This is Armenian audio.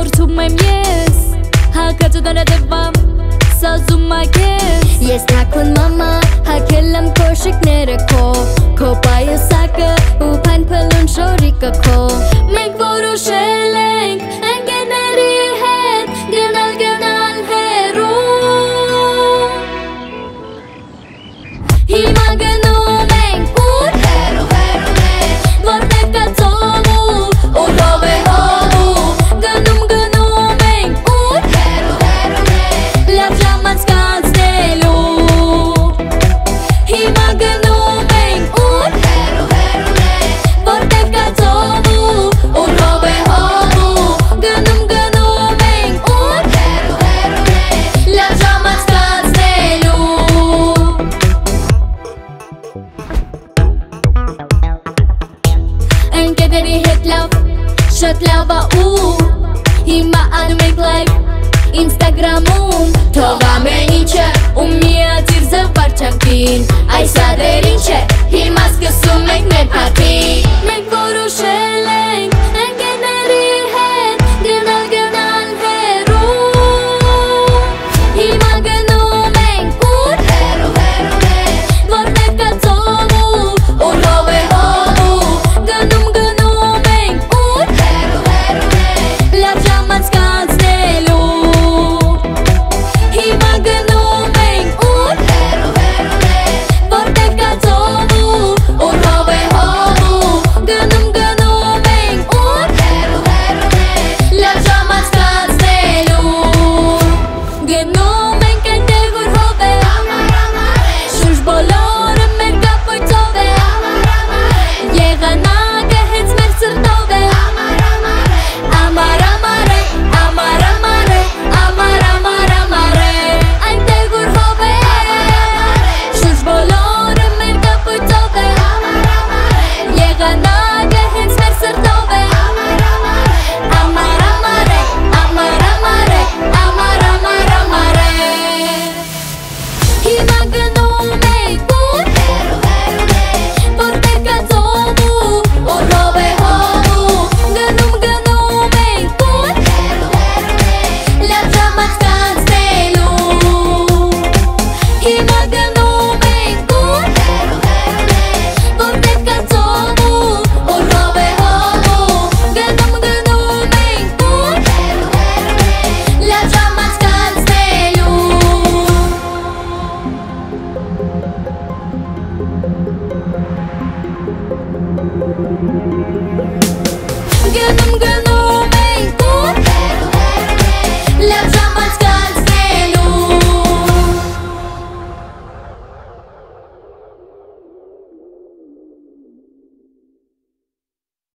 Որդում եմ ես Հակածու դարադևամ Սազում ակես Ես թաքուն մամա Հակել եմ կոշիկները Քո պայուսակը ու փանփլուն շորիկը քո Մենք որոշել ենք ընկերների հետ Գնալ հեռու Հիմա գնում ենք ուր Հեռու Որտեղ կա ծովու ու հով է հովու Գնում ենք ուր Լավ ժամ անցկացնելու Հիմա գնում ենք ուր Որտեղ կա ծովու ու հով է հովու Գնում ենք ուր Լավ ժամ անցկացնելու Ընկերների հետ լավ, շատ լավ ա ու Հիմա անում ենք լայվ Ինստագրամում Թող ամեն ինչը ու միացիր զվարճանքին Այս ադեր ինչ է, հիմա սկսում ենք մեր փարթին Մենք որոշել ենք ընկերների հետ Գնալ հեռու Հիմա գնում ենք ուր Որտեղ կա ծովու ու հով է հովու Գնում ենք ուր Լավ ժամ անցկացնելու Հիմա գնում ենք ուր Որտեղ կա ծովու ու հով է հովու Գնում ենք ուր Լավ ժամ անցկացնելու Գնում ենք այնտեղ ուր հով է Շուրջ բոլորը մեր կապույտով է Եղանակը հենց մեր սրտով է Ամար Այնտեղ ուր հով է Շուրջ բոլորը մեր կապույտով է Եղանակը հենց մեր սրտով է Ամար Հիմա գնում ենք ուր Որտեղ կա ծովու ու հով է հովու Գնում ենք ուր Լավ ժամ անցկացնելու Հիմա գնում ենք ուր Որտեղ կա ծովու ու հով է հովու Գնում ենք ուր Լավ ժամ անցկացնելու Գնում